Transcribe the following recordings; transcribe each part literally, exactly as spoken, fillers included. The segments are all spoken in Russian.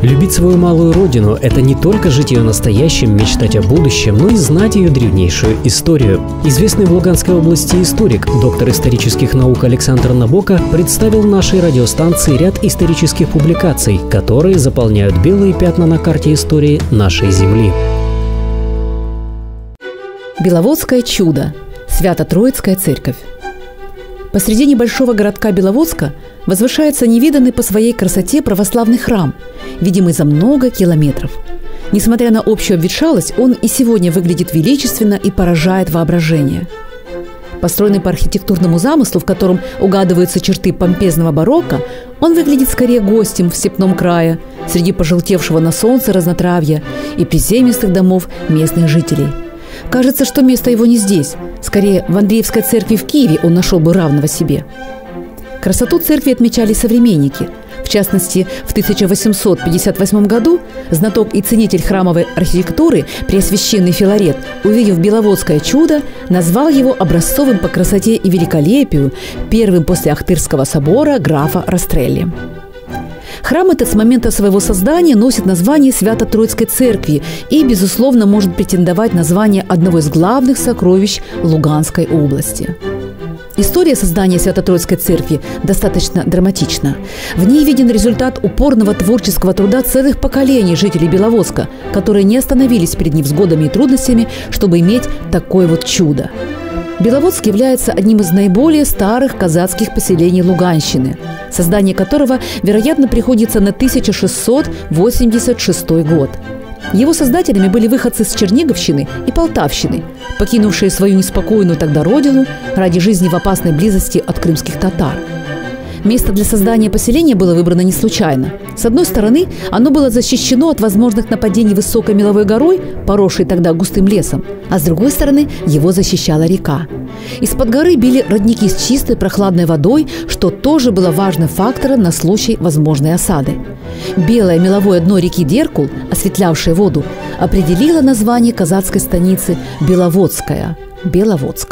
Любить свою малую родину – это не только жить ее настоящим, мечтать о будущем, но и знать ее древнейшую историю. Известный в Луганской области историк, доктор исторических наук Александр Набока представил нашей радиостанции ряд исторических публикаций, которые заполняют белые пятна на карте истории нашей земли. Беловодское чудо. Свято-Троицкая церковь. Посреди небольшого городка Беловодска возвышается невиданный по своей красоте православный храм, видимый за много километров. Несмотря на общую обветшалость, он и сегодня выглядит величественно и поражает воображение. Построенный по архитектурному замыслу, в котором угадываются черты помпезного барокко, он выглядит скорее гостем в степном крае, среди пожелтевшего на солнце разнотравья и приземистых домов местных жителей. Кажется, что место его не здесь. Скорее, в Андреевской церкви в Киеве он нашел бы равного себе. Красоту церкви отмечали современники. В частности, в тысяча восемьсот пятьдесят восьмом году знаток и ценитель храмовой архитектуры Преосвященный Филарет, увидев Беловодское чудо, назвал его образцовым по красоте и великолепию, первым после Ахтырского собора графа Растрелли. Храм этот с момента своего создания носит название Свято-Троицкой церкви и, безусловно, может претендовать на звание одного из главных сокровищ Луганской области. История создания Свято-Троицкой церкви достаточно драматична. В ней виден результат упорного творческого труда целых поколений жителей Беловодска, которые не остановились перед невзгодами и трудностями, чтобы иметь такое вот чудо. Беловодск является одним из наиболее старых казацких поселений Луганщины, создание которого, вероятно, приходится на тысяча шестьсот восемьдесят шестой год. Его создателями были выходцы с Черниговщины и Полтавщины, покинувшие свою неспокойную тогда родину ради жизни в опасной близости от крымских татар. Место для создания поселения было выбрано не случайно. С одной стороны, оно было защищено от возможных нападений высокой меловой горой, поросшей тогда густым лесом, а с другой стороны, его защищала река. Из-под горы били родники с чистой прохладной водой, что тоже было важным фактором на случай возможной осады. Белое меловое дно реки Деркул, осветлявшее воду, определило название казацкой станицы Беловодская – Беловодск.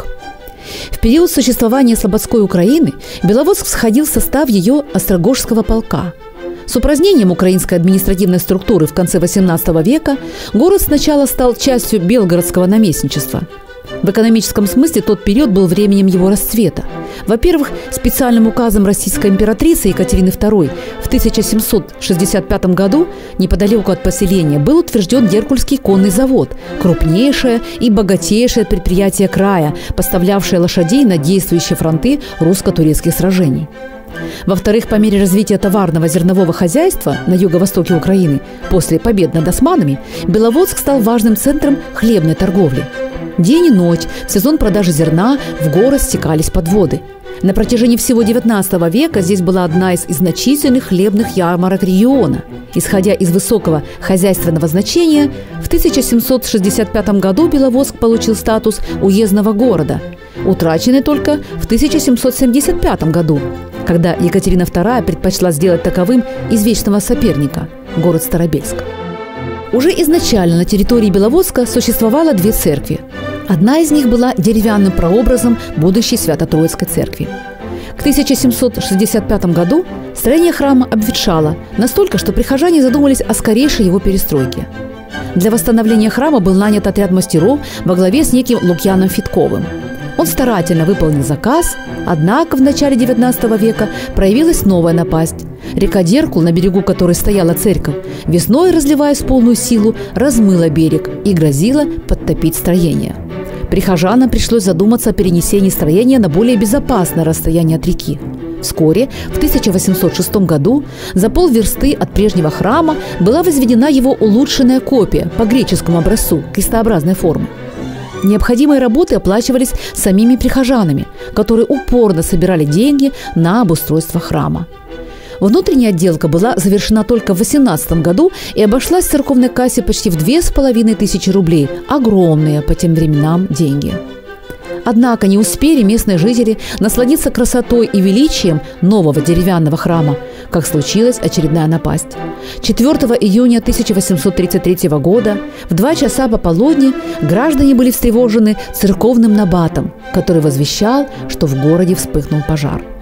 В период существования Слободской Украины Беловодск входил в состав ее Острогожского полка. С упразднением украинской административной структуры в конце восемнадцатого века город сначала стал частью Белгородского наместничества. В экономическом смысле тот период был временем его расцвета. Во-первых, специальным указом российской императрицы Екатерины второй в тысяча семьсот шестьдесят пятом году неподалеку от поселения был утвержден Деркульский конный завод, крупнейшее и богатейшее предприятие края, поставлявшее лошадей на действующие фронты русско-турецких сражений. Во-вторых, по мере развития товарного зернового хозяйства на юго-востоке Украины после побед над османами, Беловодск стал важным центром хлебной торговли. День и ночь в сезон продажи зерна в город стекались подводы. На протяжении всего девятнадцатого века здесь была одна из значительных хлебных ярмарок региона. Исходя из высокого хозяйственного значения, в тысяча семьсот шестьдесят пятом году Беловодск получил статус уездного города, утраченный только в тысяча семьсот семьдесят пятом году, когда Екатерина вторая предпочла сделать таковым извечного соперника – город Старобельск. Уже изначально на территории Беловодска существовало две церкви. Одна из них была деревянным прообразом будущей Свято-Троицкой церкви. К тысяча семьсот шестьдесят пятому году строение храма обветшало настолько, что прихожане задумались о скорейшей его перестройке. Для восстановления храма был нанят отряд мастеров во главе с неким Лукьяном Федьковым. Он старательно выполнил заказ, однако в начале девятнадцатого века проявилась новая напасть. Река Деркул, на берегу которой стояла церковь, весной, разливаясь в полную силу, размыла берег и грозила подтопить строение. Прихожанам пришлось задуматься о перенесении строения на более безопасное расстояние от реки. Вскоре, в тысяча восемьсот шестом году, за полверсты от прежнего храма была возведена его улучшенная копия по греческому образцу крестообразной формы. Необходимые работы оплачивались самими прихожанами, которые упорно собирали деньги на обустройство храма. Внутренняя отделка была завершена только в восемнадцатом году и обошлась в церковной кассе почти в две с половиной тысячи рублей – огромные по тем временам деньги. Однако не успели местные жители насладиться красотой и величием нового деревянного храма, как случилась очередная напасть. четвёртого июня тысяча восемьсот тридцать третьего года в два часа пополудни граждане были встревожены церковным набатом, который возвещал, что в городе вспыхнул пожар.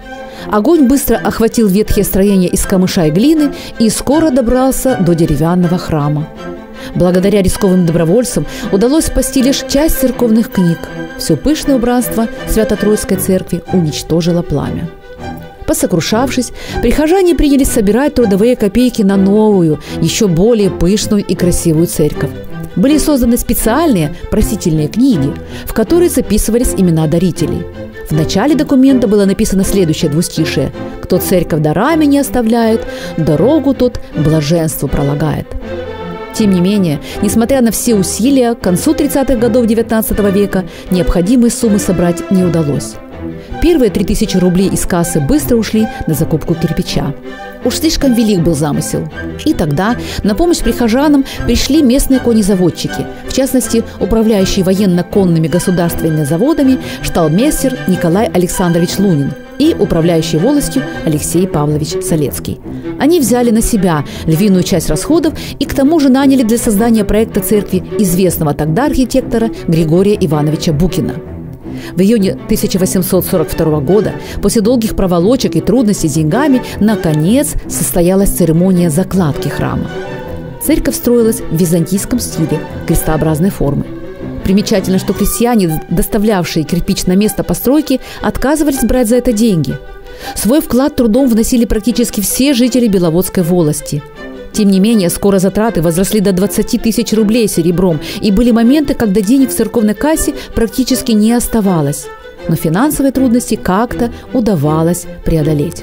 Огонь быстро охватил ветхие строения из камыша и глины и скоро добрался до деревянного храма. Благодаря рисковым добровольцам удалось спасти лишь часть церковных книг. Все пышное убранство Свято-Троицкой церкви уничтожило пламя. Посокрушавшись, прихожане принялись собирать трудовые копейки на новую, еще более пышную и красивую церковь. Были созданы специальные просительные книги, в которые записывались имена дарителей. В начале документа было написано следующее двустишие: «Кто церковь дарами не оставляет, дорогу тот блаженству пролагает». Тем не менее, несмотря на все усилия, к концу тридцатых годов девятнадцатого века необходимые суммы собрать не удалось. Первые три тысячи рублей из кассы быстро ушли на закупку кирпича. Уж слишком велик был замысел. И тогда на помощь прихожанам пришли местные конезаводчики, в частности, управляющий военно-конными государственными заводами шталмейстер Николай Александрович Лунин и управляющий волостью Алексей Павлович Солецкий. Они взяли на себя львиную часть расходов и к тому же наняли для создания проекта церкви известного тогда архитектора Григория Ивановича Букина. В июне тысяча восемьсот сорок второго года, после долгих проволочек и трудностей с деньгами, наконец состоялась церемония закладки храма. Церковь строилась в византийском стиле, крестообразной формы. Примечательно, что крестьяне, доставлявшие кирпич на место постройки, отказывались брать за это деньги. Свой вклад трудом вносили практически все жители Беловодской волости. Тем не менее, скоро затраты возросли до двадцати тысяч рублей серебром, и были моменты, когда денег в церковной кассе практически не оставалось. Но финансовые трудности как-то удавалось преодолеть.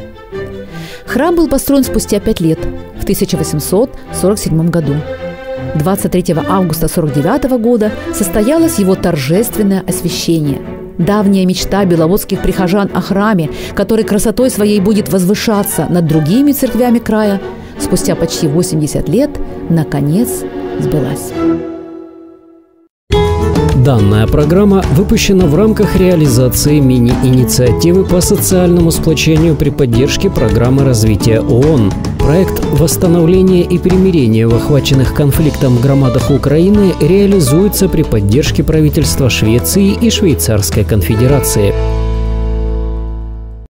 Храм был построен спустя пять лет, в тысяча восемьсот сорок седьмом году. двадцать третьего августа сорок девятого года состоялось его торжественное освящение. Давняя мечта беловодских прихожан о храме, который красотой своей будет возвышаться над другими церквями края, спустя почти восемьдесят лет, наконец, сбылась. Данная программа выпущена в рамках реализации мини-инициативы по социальному сплочению при поддержке программы развития ООН. Проект восстановления и примирения в охваченных конфликтом громадах Украины реализуется при поддержке правительства Швеции и Швейцарской конфедерации.